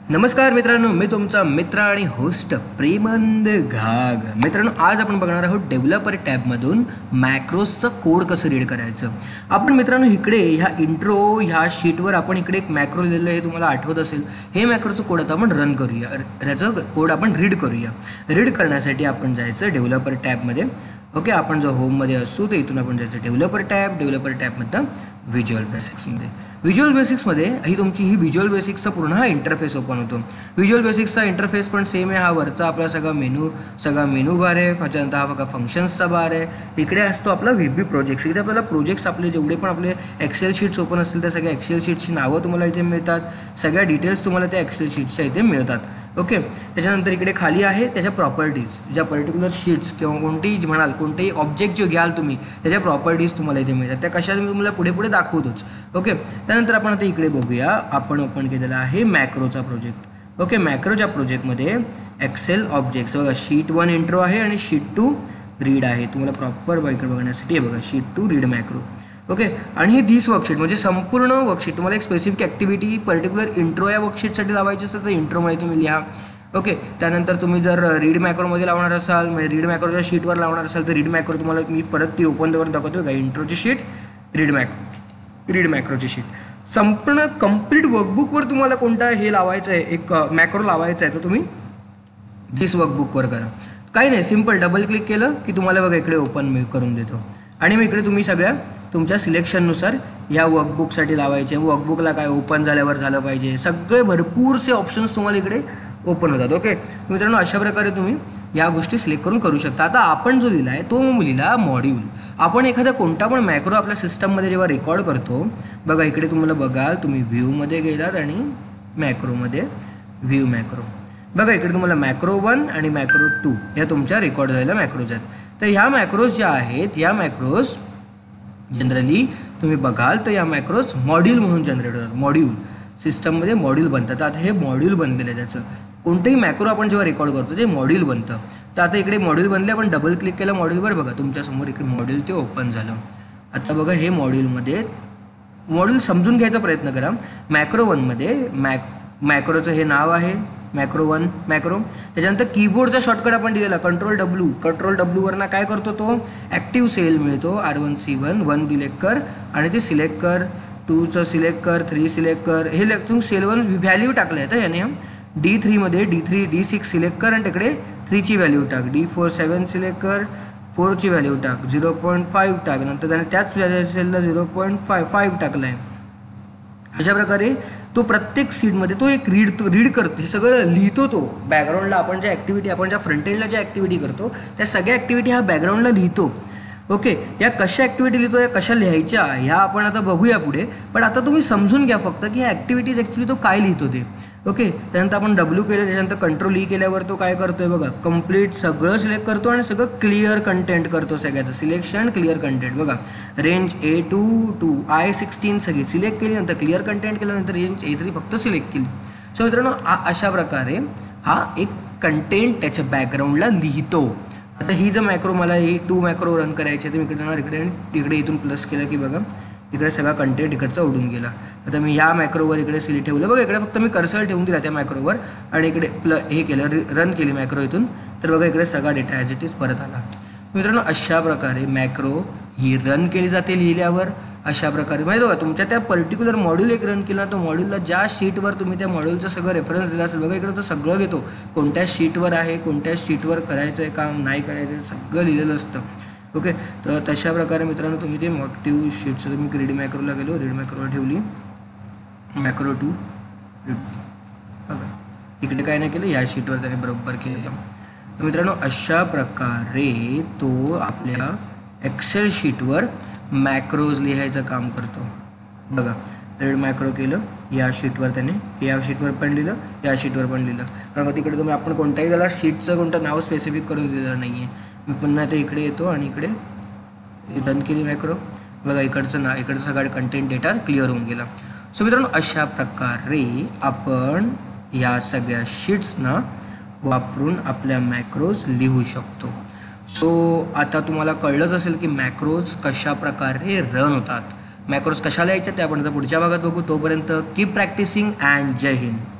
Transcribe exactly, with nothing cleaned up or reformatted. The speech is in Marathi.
नमस्कार मित्रांनो, मी तुमचा मित्र आणि होस्ट प्रेमानंद घाग. मित्रांनो, आज आपण बघणार आहोत डेव्हलपर टॅबमधून मॅक्रोजचं कोड कसं रीड करायचं. आपण मित्रांनो इकडे ह्या इंट्रो ह्या शीटवर आपण इकडे एक मॅक्रो लिहिलेलं आहे, तुम्हाला आठवत असेल. हे मॅक्रोचं कोड आता आपण रन करूया, त्याचं कोड आपण रीड करूया. रीड करण्यासाठी आपण जायचं डेव्हलपर टॅबमध्ये. ओके, आपण जो होममध्ये असू तर इथून आपण जायचं डेव्हलपर टॅब. डेव्हलपर टॅबमधनं व्हिज्युअल बेसिक्समध्ये. व्हिज्युअल बेसिक्समध्ये ही तुमची ही व्हिज्युअल बेसिक्सचा पूर्ण हा इंटरफेस ओपन होतो. व्हिज्युअल बेसिक्सचा इंटरफेस पण सेम आहे. हा वरचा आपला सगळा मेनू सगळा मेनू बार आहे. त्याच्यानंतर हा बघा फंक्शन्सचा बार आहे. इकडे असतो आपला व्ही बी प्रोजेक्ट्स. इकडे आपल्याला प्रोजेक्ट्स आपले जेवढे पण आपले एक्सेल शीट्स ओपन असतील त्या सगळ्या एक्सेल शीट्सची नावं तुम्हाला इथे मिळतात. सगळ्या डिटेल्स तुम्हाला त्या एक्सेल शीट्सच्या इथे मिळतात. ओके, त्याच्यानंतर इकडे खाली आहे त्याच्या प्रॉपर्टीज. ज्या पर्टिक्युलर शीट्स किंवा कोणतेही म्हणाल कोणतेही ऑब्जेक्ट जे घ्याल तुम्ही त्याच्या प्रॉपर्टीज तुम्हाला इथे मिळतात. त्या कशा मी तुम्हाला पुढे पुढे दाखवतोच. ओके, त्यानंतर आपण आता इकडे बघूया. आपण ओपन केलेला आहे मॅक्रोचा प्रोजेक्ट. ओके, मॅक्रोच्या प्रोजेक्टमध्ये एक्सेल ऑब्जेक्ट्स बघा, शीट वन इंट्रो आहे आणि शीट टू रीड आहे. तुम्हाला प्रॉपर बाईकडे बघण्यासाठी हे बघा, sheet two read macro. Okay, आणि हे दिस वर्कशीट म्हणजे संपूर्ण वर्कशीट. तुम्हाला एक स्पेसिफिक ॲक्टिव्हिटी पर्टिक्युलर इंट्रो या वर्कशीटसाठी लावायची असेल तर इंट्रोमध्ये तुम्ही लिहा. ओके, त्यानंतर तुम्ही जर रीड मॅक्रोमध्ये लावणार असाल, म्हणजे रीड मॅक्रोच्या शीटवर लावणार असाल तर रीड मॅक्रो तुम्हाला मी परत ती ओपन करून दाखवतो का, इंट्रोची शीट, रीड मॅक्रो रीड मॅक्रोची शीट. संपूर्ण कंप्लीट वर्कबुकवर तुम्हाला कोणता हे लावायचं आहे, एक मॅक्रो लावायचा आहे तर तुम्ही दिस वर्कबुकवर करा. काही नाही, सिम्पल डबल क्लिक केलं की तुम्हाला बघा इकडे ओपन मी करून देतो. आणि मग इकडे तुम्ही सगळ्या तुमच्या सिलेक्शननुसार या वर्कबुकसाठी लावायचे. वर्कबुकला काय ओपन झाल्यावर झालं पाहिजे, सगळे भरपूरसे ऑप्शन्स तुम्हाला इकडे ओपन होतात. ओके मित्रांनो, अशा प्रकारे तुम्ही या गोष्टी सिलेक्ट करून करू शकता. आता आपण जो लिहिला आहे तो लिहिला मॉड्यूल. आपण एखादा कोणता पण मॅक्रो आपल्या सिस्टममध्ये जेव्हा रेकॉर्ड करतो बघा, इकडे तुम्हाला बघाल तुम्ही व्ह्यूमध्ये गेलात आणि मॅक्रोमध्ये व्ह्यू मॅक्रो बघा, इकडे तुम्हाला मॅक्रो वन आणि मॅक्रो टू या तुमच्या रेकॉर्ड झालेल्या मॅक्रोज आहेत. तर ह्या मॅक्रोज ज्या आहेत या मॅक्रोज जनरली तुम्ही बघाल तर या मॅक्रोज मॉड्यूल म्हणून जनरेट होतात. मॉड्यूल सिस्टममध्ये मॉड्यूल बनतात. आता हे मॉड्यूल बनलेलं आहे त्याचं. कोणतेही मॅक्रो आपण जेव्हा रेकॉर्ड करतो ते मॉड्यूल बनतं. तर आता इकडे मॉड्यूल बनले, आपण डबल क्लिक केलं मॉड्यूलवर बघा तुमच्यासमोर इकडे मॉड्यूल ते ओपन झालं. आता बघा हे मॉड्यूलमध्ये मॉड्यूल समजून घ्यायचा प्रयत्न करा. मॅक्रो वनमध्ये मॅक मॅक्रोचं हे नाव आहे मॅक्रो वन मॅक्रो. त्याच्यानंतर कीबोर्डचा शॉर्टकट आपण दिलेला कंट्रोल डब्ल्यू. कंट्रोल डब्ल्यूवरनं काय करतो तो ॲक्टिव्ह सेल मिळतो R one C one. One select कर आणि ते सिलेक्ट कर, टूचं सिलेक्ट कर, थ्री सिलेक्ट कर. हे तुम्ही सेलवर व्हॅल्यू टाकलं आहे तर याने डी थ्रीमध्ये D three D six select कर आणि तिकडे थ्रीची व्हॅल्यू टाक. डी फोर सेवन सिलेक्ट कर, फोरची व्हॅल्यू टाक, झिरो पॉईंट फाईव्ह टाक. नंतर त्याने त्याच सेलला झिरो पॉईंट फाय फाईव्ह टाकलं आहे. अशा प्रकारे तो प्रत्येक सीटमध्ये तो एक रीड तो रीड करतो. हे सगळं लिहितो तो बॅकग्राऊंडला. आपण ज्या ॲक्टिव्हिटी आपण ज्या फ्रंट एंडला ज्या ॲक्टिव्हिटी करतो त्या सगळ्या ॲक्टिव्हिटी हा बॅकग्राऊंडला लिहितो. ओके, या कशा ॲक्टिव्हिटी लिहितो, या कशा लिहायच्या ह्या आपण आता बघूया पुढे. पण आता तुम्ही समजून घ्या फक्त की ह्या ॲक्टिव्हिटीज ॲक्च्युली तो काय लिहितो ते. ओके, त्यानंतर आपण डब्ल्यू केलं, त्याच्यानंतर कंट्रोल ई केल्यावर तो काय करतोय बघा, कंप्लीट सगळं सिलेक्ट करतो आणि सगळं क्लिअर कंटेंट करतो. सगळ्याचं सिलेक्शन क्लिअर कंटेंट बघा. Range A two to I sixteen सगळी सिलेक्ट केली, नंतर क्लिअर कंटेंट केल्यानंतर रेंज ए थ्री फक्त सिलेक्ट केली. सो मित्रांनो, अशा प्रकारे हा एक कंटेंट त्याच्या बॅकग्राऊंडला लिहितो. आता ही जर मॅक्रो मला ही टू मॅक्रो रन करायची आहे तर मी इकडे जाणार, इकडे इकडे इथून प्लस केलं की बघा इकडे सगळा कंटेंट इकडचा उडून गेला. आता मी ह्या मॅक्रोवर इकडे सिलेक्ट ठेवलं बघा, इकडे फक्त मी कर्सर ठेवून दिला त्या मॅक्रोवर आणि इकडे प्ल हे केलं रन केली मॅक्रो इथून, तर बघा इकडे सगळा डेटा ॲज इट इज परत आला. मित्रांनो, अशा प्रकारे मॅक्रो ही रन केली जाते लिहिल्यावर. अशा प्रकारे माहिती बघा तुमच्या त्या पर्टिक्युलर मॉड्यूल एक रन केला तर मॉड्यूलला ज्या शीटवर तुम्ही त्या मॉड्यूलचं सगळं रेफरन्स दिला असेल बघा इकडे तो सगळं घेतो. कोणत्या शीटवर आहे, कोणत्या शीटवर करायचं आहे काम, नाही करायचं आहे, सगळं लिहिलेलं असतं. ओके, तर तशा प्रकारे मित्रांनो तुम्ही ते ॲक्टिव्ह शीटचं तुम्ही रीड मॅक्रोला गेलो, रीड मॅक्रोला ठेवली मॅक्रो टू बघा इकडे काय नाही केलं, या शीटवर त्याने बरोबर केलं. तर मित्रांनो, अशा प्रकारे तो आपल्या एक्सेल शीटवर मॅक्रोज लिहायचं काम करतो. बघा रीड मॅक्रो केलं, या शीटवर त्याने या शीटवर पण लिहिलं, या शीटवर पण लिहिलं. कारण तिकडे तुम्ही आपण कोणत्याही त्याला शीटचं कोणतं नाव स्पेसिफिक करून दिलेलं नाही आहे. मी पुन्हा ते इकडे येतो आणि इकडे रन केली मॅक्रो बघा, इकडचं ना इकडचं सगळं कंटेंट डेटा क्लिअर होऊन गेला. सो मित्रांनो, अशा प्रकारे आपण या सगळ्या शीट्सना वापरून आपल्या मॅक्रोज लिहू शकतो. सो आता तुम्हाला कळलंच असेल की मॅक्रोज कशा प्रकारे रन होतात. मॅक्रोज कशा लिहायच्या ते आपण आता पुढच्या भागात बघू. तोपर्यंत कीप प्रॅक्टिसिंग अँड जय हिंद.